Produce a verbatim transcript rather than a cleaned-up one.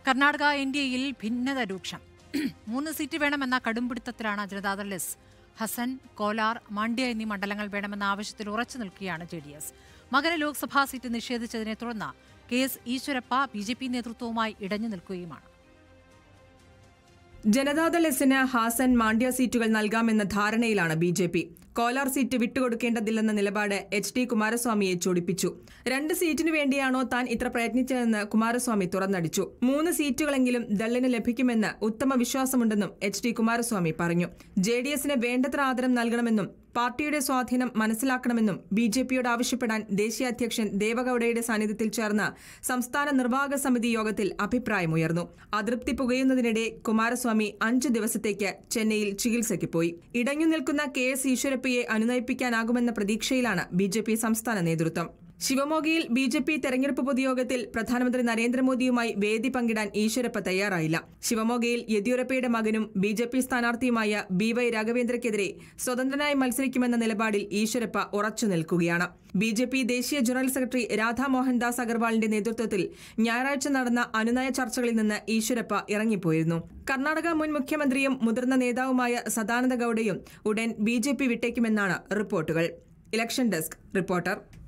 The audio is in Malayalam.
കർണാടക എൻ ഡി എയിൽ ഭിന്നത രൂക്ഷം. മൂന്ന് സീറ്റ് വേണമെന്ന കടുംപിടുത്തത്തിലാണ് ജനതാദൾ എസ്. ഹസൻ, കോലാർ, മാണ്ഡ്യ എന്നീ മണ്ഡലങ്ങൾ വേണമെന്ന ആവശ്യത്തിൽ ഉറച്ചു നിൽക്കുകയാണ് ജെ ഡി എസ്. മകന് ലോക്സഭാ സീറ്റ് നിഷേധിച്ചതിനെ തുടർന്ന് K S Eshwarappa B J P നേതൃത്വവുമായി ഇടഞ്ഞു നിൽക്കുകയുമാണ്. ജനതാദൾ എസിന് ഹാസൻ, മാണ്ഡ്യ സീറ്റുകൾ നൽകാമെന്ന ധാരണയിലാണ് B J P. Kolar seat വിട്ടുകൊടുക്കേണ്ടതില്ലെന്ന നിലപാട് എച്ച് ഡി കുമാരസ്വാമിയെ ചൊടിപ്പിച്ചു. രണ്ട് സീറ്റിനു വേണ്ടിയാണോ താൻ ഇത്ര പ്രയത്നിച്ചതെന്ന് കുമാരസ്വാമി തുറന്നടിച്ചു. മൂന്ന് സീറ്റുകളെങ്കിലും ദളിന് ലഭിക്കുമെന്ന് ഉത്തമ വിശ്വാസമുണ്ടെന്നും എച്ച് ഡി കുമാരസ്വാമി പറഞ്ഞു. ജെ ഡി എസിന് വേണ്ടത്ര ആദരം നൽകണമെന്നും പാർട്ടിയുടെ സ്വാധീനം മനസ്സിലാക്കണമെന്നും ബി ജെ പിയോട് ആവശ്യപ്പെടാൻ ദേശീയ അധ്യക്ഷൻ ദേവഗൌഡയുടെ സാന്നിധ്യത്തിൽ ചേർന്ന സംസ്ഥാന നിർവാഹക സമിതി യോഗത്തിൽ അഭിപ്രായമുയർന്നു. അതൃപ്തി പുകയുന്നതിനിടെ കുമാരസ്വാമി അഞ്ചു ദിവസത്തേക്ക് ചെന്നൈയിൽ ചികിത്സയ്ക്ക് പോയി. ഇടഞ്ഞു നിൽക്കുന്ന കെ എസ് ഈശ്വരപ്പയെ അനുനയിപ്പിക്കാനാകുമെന്ന പ്രതീക്ഷയിലാണ് ബി ജെ പി സംസ്ഥാന നേതൃത്വം. ശിവമോഗയിൽ ബി ജെ പി തെരഞ്ഞെടുപ്പ് പൊതുയോഗത്തിൽ പ്രധാനമന്ത്രി നരേന്ദ്രമോദിയുമായി വേദി പങ്കിടാൻ ഈശ്വരപ്പ തയ്യാറായില്ല. ശിവമോഗയിൽ യെദ്യൂരപ്പയുടെ മകനും ബി ജെ പി സ്ഥാനാർത്ഥിയുമായ ബി വൈ രാഘവേന്ദ്രയ്ക്കെതിരെ സ്വതന്ത്രനായി മത്സരിക്കുമെന്ന നിലപാടിൽ ഈശ്വരപ്പ ഉറച്ചു നിൽക്കുകയാണ്. ബി ജെ പി ദേശീയ ജനറൽ സെക്രട്ടറി രാധാ മോഹൻദാസ് അഗർവാളിന്റെ നേതൃത്വത്തിൽ ഞായറാഴ്ച നടന്ന അനുനയ ചർച്ചകളിൽ നിന്ന് ഈശ്വരപ്പ ഇറങ്ങിപ്പോയിരുന്നു. കർണാടക മുൻ മുഖ്യമന്ത്രിയും മുതിർന്ന നേതാവുമായ സദാനന്ദ ഗൌഡയും ഉടൻ ബി ജെ പി വിട്ടേക്കുമെന്നാണ് റിപ്പോർട്ടുകൾ. Election desk reporter.